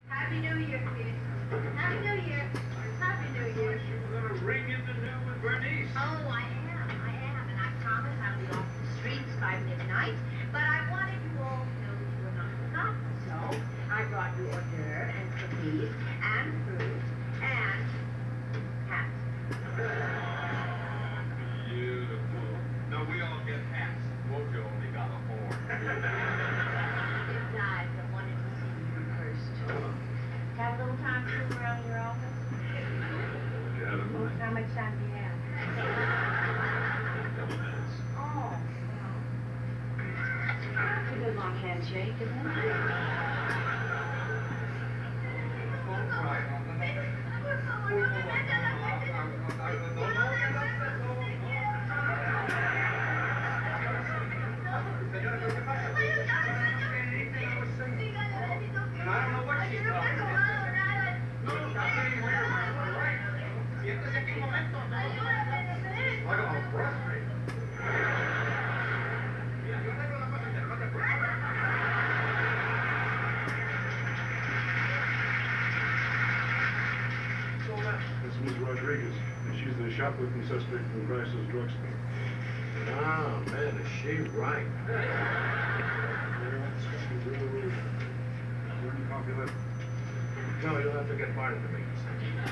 Happy New Year, kids. Happy New Year. Happy New Year. You were going to ring in the new with Bernice. Oh, I am. And I promise I'll be off the streets by midnight. But I wanted you all to know that you were not forgotten. So I brought you hors d'oeuvres and cookies and fruit and hats. Beautiful. No, we all get hats. Mojo only got a horn. It died, but wanted to see you first. Have a little time to move around your office? What do you have in mind? How much time do you have? A couple minutes. Oh, well. It's a good long handshake, isn't it? Ms. Rodriguez, and she's the shoplifting suspect from Chrysler's drugstore. Ah, man, is she right? Copy that. No, you'll have to get Martin to make this.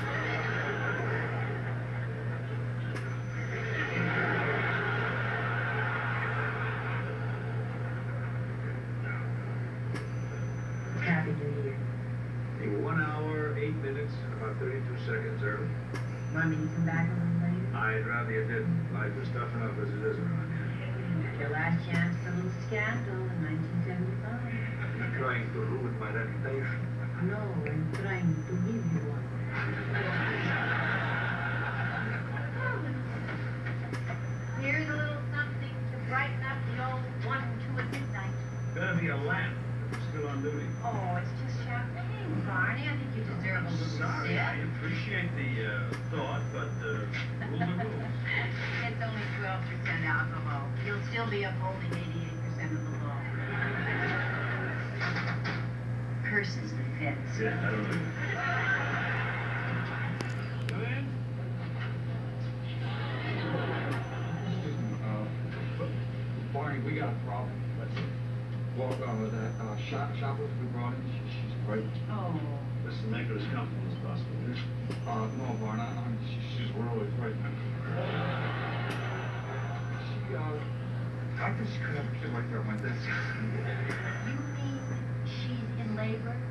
Happy New Year. Hey, 1 hour, 8 minutes, about 32 seconds early. Want me to come back a little later? I'd rather you didn't. Life is tough enough as it is around here. Your last chance for a little scandal in 1975. You're trying to ruin my reputation. No, I'm trying to give you one. Here's a little something to brighten up the old 1 and 2 at midnight. Gotta be a lamp. Still on duty. Oh, it's just champagne, Barney. I think you deserve a little Sorry, sip. I appreciate the thought, but rules are rules. It's only 12% alcohol. You'll still be upholding 88% of the law. Curses the feds. Yeah, I don't know. Come in. Barney, we got a problem. Let's walk on with that shoplifter we brought in. She's pregnant. Oh. Listen, make her as comfortable as possible. No, Barney, she's really pregnant. I think she could have a kid right there on my desk. You mean she's in labor?